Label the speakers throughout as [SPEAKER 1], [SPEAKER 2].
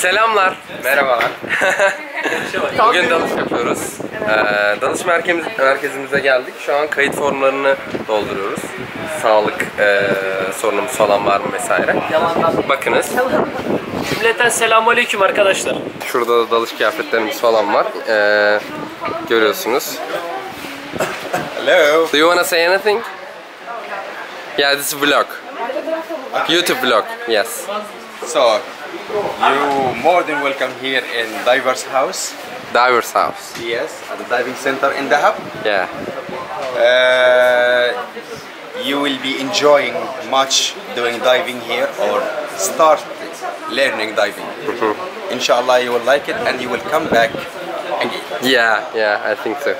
[SPEAKER 1] Selamlar, merhabalar. Bugün dalış yapıyoruz. Dalış merkezimize geldik. Şu an kayıt formlarını dolduruyoruz. Sağlık sorunumuz falan var mı vesaire. Bakınız.
[SPEAKER 2] Cümleten selamünaleyküm arkadaşlar.
[SPEAKER 1] Şurada da dalış kıyafetlerimiz falan var. Görüyorsunuz.
[SPEAKER 3] Hello.
[SPEAKER 1] Do you wanna say anything? Yeah, this is vlog. YouTube vlog, yes.
[SPEAKER 3] So, you more than welcome here in Diver's House.
[SPEAKER 1] Diver's house.
[SPEAKER 3] Yes, at the diving center in Dahab.
[SPEAKER 1] Yeah.
[SPEAKER 3] You will be enjoying much doing diving here or start learning diving. Inshallah, you will like it and you will come back again.
[SPEAKER 1] Yeah, I think so.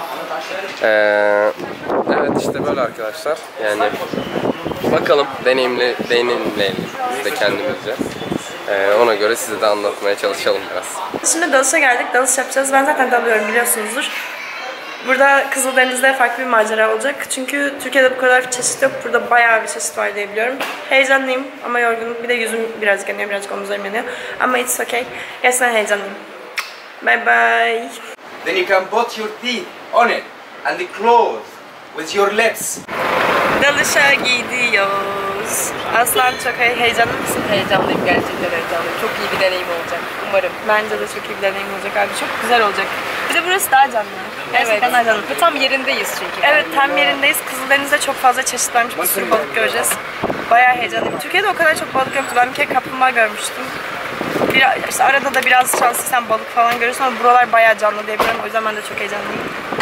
[SPEAKER 1] Evet işte böyle arkadaşlar. Yani bakalım deneyimleyelim biz de kendimizce. Ona göre size de anlatmaya çalışalım biraz.
[SPEAKER 4] Şimdi dalışa geldik, dalış yapacağız. Ben zaten dalıyorum biliyorsunuzdur. Burada Kızıldeniz'de farklı bir macera olacak. Çünkü Türkiye'de bu kadar çeşit yok. Burada bayağı bir çeşit var diye biliyorum. Heyecanlıyım ama yorgunum. Bir de yüzüm birazcık yanıyor, birazcık omuzlarım yanıyor. Ama it's okay. Gerçekten heyecanlıyım. Bye bye.
[SPEAKER 3] Then you can put your teeth on it and the clothes with your lips.
[SPEAKER 4] Dalışa gidiyoruz. Aslan çok heyecanlı mısın?
[SPEAKER 5] Heyecanlıyım, gerçekten heyecanlıyım. Çok iyi bir deneyim olacak umarım.
[SPEAKER 4] Bence de çok iyi bir deneyim olacak abi. Çok güzel olacak. Bir de burası daha canlı. Gerçekten daha canlı.
[SPEAKER 5] Ve tam yerindeyiz çünkü.
[SPEAKER 4] Evet, tam yerindeyiz. Kızıldeniz'de çok fazla çeşit varmış. Bir sürü balık göreceğiz. Bayağı heyecanlıyım. Türkiye'de o kadar çok balık yoktu. Ben bir kere kaplumbağa görmüştüm. İşte arada da biraz şanslıysan balık falan görürsün ama buralar bayağı canlı diye biliyorum. O yüzden ben de çok heyecanlıyım.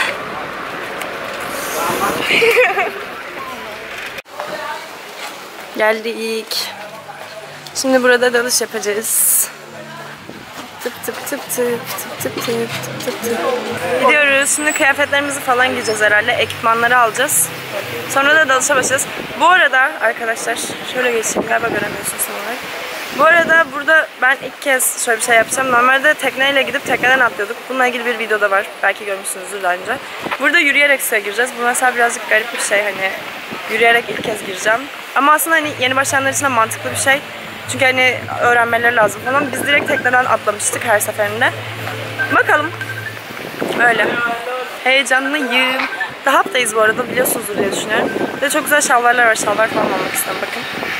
[SPEAKER 4] Geldik. Şimdi burada dalış yapacağız. Tıp tıp tıp tıp tıp tıp tıp tıp tıp. Gidiyoruz. Şimdi kıyafetlerimizi falan giyeceğiz herhalde. Ekipmanları alacağız. Sonra da dalışa başlayacağız. Bu arada arkadaşlar şöyle geçeyim, galiba göremiyorsunuz sanırım. Bu arada burada ben ilk kez şöyle bir şey yapacağım. Normalde tekneyle gidip tekneden atlıyorduk. Bununla ilgili bir video da var. Belki görmüşsünüzdür daha önce. Burada yürüyerek suya gireceğiz. Bu mesela birazcık garip bir şey, hani yürüyerek ilk kez gireceğim. Ama aslında hani yeni başlayanlar için de mantıklı bir şey. Çünkü hani öğrenmeleri lazım falan. Biz direkt tekneden atlamıştık her seferinde. Bakalım. Öyle. Heyecanlıyım. Dahap'tayız bu arada, biliyorsunuzdur diye düşünüyorum. Bir de çok güzel şalvarlar var. Şalvar falan almak istedim, bakın.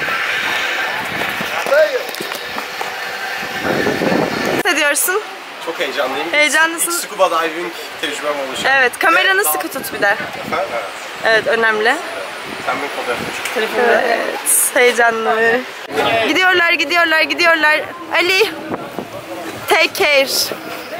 [SPEAKER 4] Ne diyorsun?
[SPEAKER 3] Çok heyecanlıyım.
[SPEAKER 4] Heyecanlısın.
[SPEAKER 3] İlk scuba diving tecrübem olacak.
[SPEAKER 4] Evet, kameranı sıkı tut bir de. Evet, önemli.
[SPEAKER 3] Sen benim fotoğrafımı çek.
[SPEAKER 4] Evet, heyecanlı. Gidiyorlar. Ali, take care.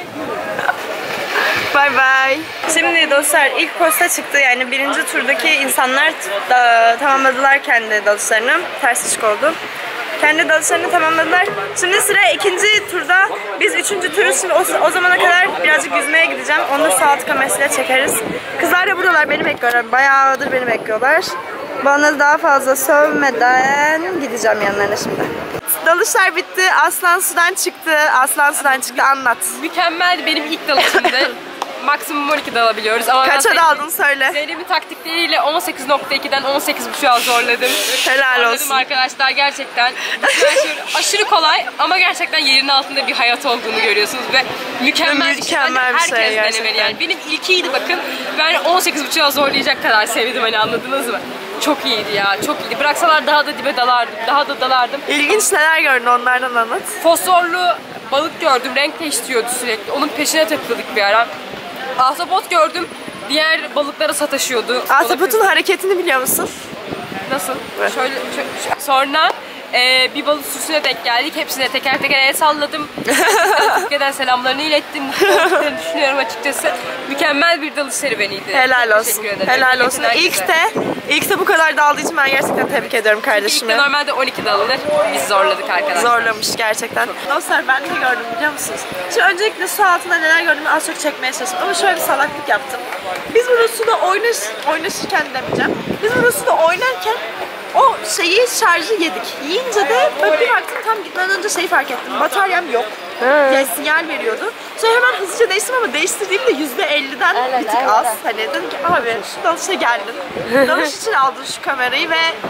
[SPEAKER 4] Bye bye. Şimdi dostlar, ilk posta çıktı. Yani birinci turdaki insanlar da tamamladılar kendi dalışlarını. Ters ışık oldu. Kendi dalışlarını tamamladılar. Şimdi sıra ikinci turda. Biz üçüncü turu şimdi o zamana kadar birazcık yüzmeye gideceğim. Onu da sağ alt kamerasıyla çekeriz. Kızlar da buradalar, beni bekliyorlar. Bayağıdır beni bekliyorlar. Bana daha fazla sövmeden gideceğim yanlarına şimdi. Dalışlar bitti. Aslan sudan çıktı. Anlat.
[SPEAKER 5] Mükemmeldi benim ilk dalışımdı. Maksimum 12 dalabiliyoruz ama
[SPEAKER 4] Kaça daldın söyle.
[SPEAKER 5] Zeynep'in taktikleriyle 18.2'den 18.5'a zorladım.
[SPEAKER 4] Helal olsun.
[SPEAKER 5] Arkadaşlar gerçekten aşırı kolay ama gerçekten yerin altında bir hayat olduğunu görüyorsunuz ve mükemmel bir şey. Herkes denemeli yani. Benim ilkiydi bakın. Ben 18.5'a zorlayacak kadar sevdim, hani anladınız mı? Çok iyiydi ya, çok iyiydi. Bıraksalar daha da dibe dalardım, daha da dalardım.
[SPEAKER 4] İlginç neler gördün, onlardan anlat.
[SPEAKER 5] Fosforlu balık gördüm, renk değiştiriyordu sürekli. Onun peşine takıldık bir ara. Ahtapot gördüm, diğer balıklara sataşıyordu.
[SPEAKER 4] Ahtapotun hareketini biliyor musun?
[SPEAKER 5] Nasıl? Şöyle. Sonra bir balık sürüsüne denk geldik. Hepsine teker teker el salladım. Türkiye'den selamlarını ilettim. Mutlu olduklarını düşünüyorum açıkçası. Mükemmel bir dalış serüveniydi.
[SPEAKER 4] Helal olsun. Helal olsun. İlk de bu kadar daldığı için ben gerçekten tebrik ediyorum kardeşimi.
[SPEAKER 5] İlk de normalde 12 dalınır. Biz zorladık arkadaşlar.
[SPEAKER 4] Zorlamış gerçekten. Dostlar, ben ne gördüm biliyor musunuz? Şimdi öncelikle su altında neler gördüğümü az çok çekmeye çalıştım. Ama şöyle bir salaklık yaptım. Biz burada suda oynaşırken demeyeceğim. Biz burada suda oynarken o şarjı yedik. Yiyince de böyle bir baktım, tam gitmeden önce fark ettim. Bataryam yok. Yani sinyal veriyordu. Sonra hemen hızlıca değiştim ama değiştirdiğimde %50'den bir tık az. Hani dedim ki abi, dalışa geldin. Dalış için aldın şu kamerayı ve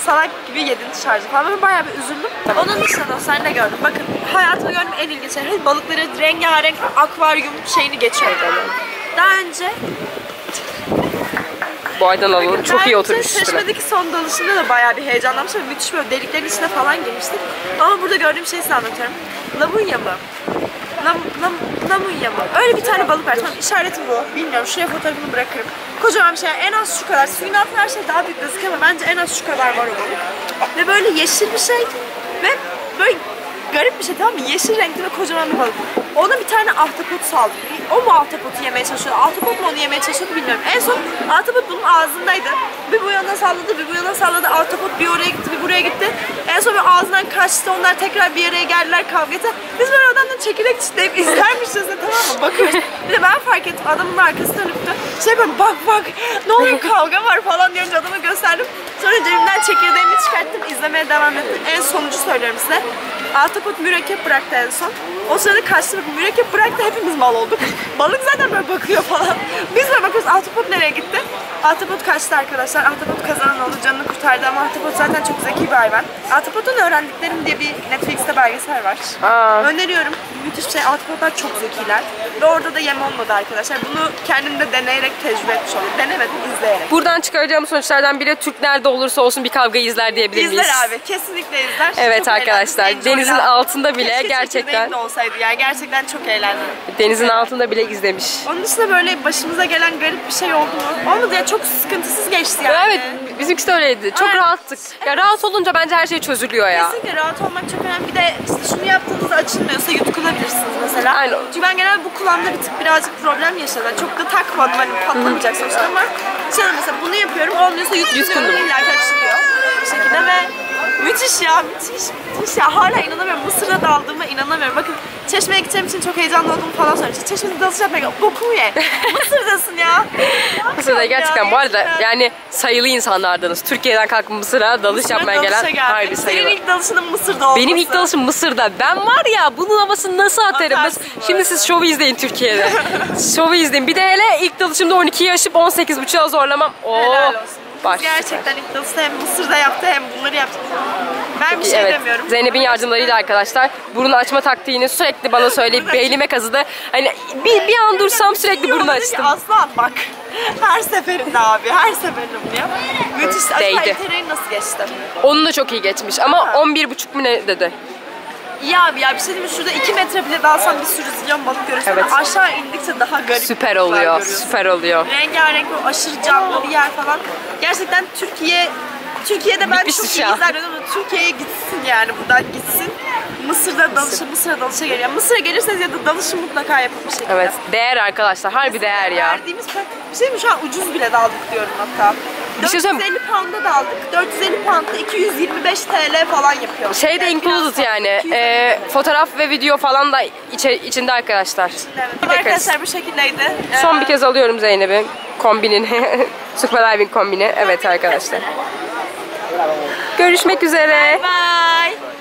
[SPEAKER 4] salak gibi 7. şarjı falan. Ben bayağı bir üzüldüm. Onun dışında dostlar ne gördüm? Bakın hayatımda gördüğüm en ilginç şey. Balıkları rengarenk akvaryum şeyini geçiyor böyle. Daha önce
[SPEAKER 5] Boydan alalım. Çok iyi oturmuş üstüne.
[SPEAKER 4] Çeşme'deki son dalışında da bayağı bir heyecanlanmıştım. Müthiş böyle deliklerin içine falan girmiştik. Ama burada gördüğüm şeyi size anlatıyorum. Lamunya mı? Lamunya mı? Öyle bir tane balık var. Tamam, işareti bu. Bilmiyorum. Şuraya fotoğrafını bırakırım. Kocaman bir şey. En az şu kadar. Suyun altında her şey daha büyük gözüküyor ama bence en az şu kadar var o balık. Ve böyle yeşil bir şey. Ve böyle garip bir şey, tamam mı? Yeşil renkli ve kocaman bir balık. Ona bir tane ahtapot saldı. O mu ahtapotu yemeye çalışıyordu? Ahtapot mu onu yemeye çalışıyordu bilmiyorum. En son ahtapot bunun ağzındaydı. Bir bu yana salladı, bir bu yana salladı. Ahtapot bir oraya gitti, bir buraya gitti. En son bir ağzından kaçtı. Onlar tekrar bir araya geldiler, kavga etti. Biz böyle adamdan çekirdek çitleyip izlermişiz de, tamam mı? Bakıyoruz. Bir de ben fark ettim. Adamın arkası dönüptü. Şey böyle bak ne oluyor, kavga var falan diye adama gösterdim. Sonra cebimden çekirdeğimi çıkarttım. İzlemeye devam ettim. En sonuncu söylüyorum size. Ahtapot mürekkep bıraktı en son. O sırada kaçtı, mürekkep bıraktı, hepimiz mal olduk. Balık zaten böyle bakıyor falan. Biz de bakıyoruz, ahtapot nereye gitti? Ahtapot kaçtı arkadaşlar. Ahtapot kazanan oldu, canını kurtardı ama ahtapot zaten çok zeki bir hayvan. Ahtapot'un öğrendiklerim diye bir Netflix'te belgesel var. Öneriyorum. Müthiş bir şey. Ahtapotlar çok zekiler. Ve orada da yem olmadı arkadaşlar. Bunu kendim de deneyerek tecrübe etmiş oldum. Denemedim, izleyerek.
[SPEAKER 5] Buradan çıkaracağım sonuçlardan biri Türk nerede olursa olsun bir kavgayı izler diyebilir miyiz?
[SPEAKER 4] İzler abi. Kesinlikle izler.
[SPEAKER 5] Evet
[SPEAKER 4] çok
[SPEAKER 5] arkadaşlar. Denizin altında bile
[SPEAKER 4] keşke
[SPEAKER 5] gerçekten
[SPEAKER 4] de olsaydı yani, gerçekten çok eğlendim.
[SPEAKER 5] denizin altında bile izlemiş.
[SPEAKER 4] Onun dışında böyle başımıza gelen garip bir şey oldu mu? Olmadı ya, çok sıkıntısız geçti yani.
[SPEAKER 5] Evet, bizimkisi de öyleydi. Çok
[SPEAKER 4] Aynen.
[SPEAKER 5] rahattık. Ya rahat olunca bence her şey çözülüyor ya.
[SPEAKER 4] Kesinlikle rahat olmak çok önemli. Bir de işte şunu yaptığınızda açılmıyorsa yutkunabilirsiniz mesela.
[SPEAKER 5] Aynen.
[SPEAKER 4] Çünkü ben genelde bu kulağımda birazcık problem yaşadım. Çok da takmadım, hani patlamayacak sonuçta ama şey mesela bunu yapıyorum, olmuyorsa yutkunuyorum. İlla ki açılıyor bu şekilde ve müthiş ya, müthiş ya. Hala inanamıyorum. Mısır'a daldığıma inanamıyorum. Bakın Çeşme'ye gideceğim için çok heyecanlı olduğumu falan söylemiştim. Çeşme'de dalış yapmaya bokumu ye. Mısır'dasın ya.
[SPEAKER 5] Mısır'da gerçekten bu arada yani sayılı insanlardınız. Türkiye'den kalkıp Mısır'a dalış yapmaya gelen harbi sayılı.
[SPEAKER 4] Senin ilk dalışının Mısır'da olması.
[SPEAKER 5] Benim ilk dalışım Mısır'da. Ben var ya bunun havasını nasıl atarım? Şimdi siz şovu izleyin Türkiye'de. Şovu izleyin. Bir de hele ilk dalışımda 12'yi aşıp 18.5'a zorlamam.
[SPEAKER 4] Helal olsun.
[SPEAKER 5] Baş.
[SPEAKER 4] Gerçekten ilk dalışta hem Mısır'da yaptı hem bunları yaptı. Ben bir şey demiyorum.
[SPEAKER 5] Zeynep'in yardımlarıyla arkadaşlar burun açma taktiğini sürekli bana söyleyip beynime kazıdı. Hani bir an dursam sürekli burun açtım.
[SPEAKER 4] Aslan bak. Her seferinde abi. Her seferinde bunu yap. Müthiş. Acaba
[SPEAKER 5] Değdi.
[SPEAKER 4] İTR'yi nasıl geçti?
[SPEAKER 5] Onun da çok iyi geçmiş ama 11.5 mu ne dedi?
[SPEAKER 4] İyi abi ya, bir şey diyeyim mi? Şurada 2 metre bile dalsam bir sürü zilyon balık görürsün.
[SPEAKER 5] Evet.
[SPEAKER 4] Aşağı indikçe daha garip
[SPEAKER 5] Süper
[SPEAKER 4] balıklar
[SPEAKER 5] oluyor.
[SPEAKER 4] görüyorsun.
[SPEAKER 5] Süper oluyor.
[SPEAKER 4] Rengarenk o aşırı canlı bir yer falan. Gerçekten Türkiye'de ben
[SPEAKER 5] Bitmiş
[SPEAKER 4] çok
[SPEAKER 5] iş
[SPEAKER 4] iyi
[SPEAKER 5] ya.
[SPEAKER 4] izlerdim ama Türkiye'ye gitsin yani, buradan gitsin. Mısır'da dalışa geliyor. Mısır'a gelirseniz ya da dalışı mutlaka yapın bir şekilde.
[SPEAKER 5] Evet. Değer arkadaşlar. Harbi değer ya.
[SPEAKER 4] Verdiğimiz bir şey mi, şu an ucuz bile daldık diyorum hatta.
[SPEAKER 5] Bir şey söyleyeyim
[SPEAKER 4] 450 pound'a daldık. 450 pound'da 225 TL falan yapıyor.
[SPEAKER 5] Şey de included yani. Fotoğraf ve video falan da içinde arkadaşlar.
[SPEAKER 4] Evet. Arkadaşlar bu şekildeydi.
[SPEAKER 5] Son bir kez alıyorum Zeynep'in kombinini. Scuba diving kombini. Evet arkadaşlar. Görüşmek üzere.
[SPEAKER 4] Bye.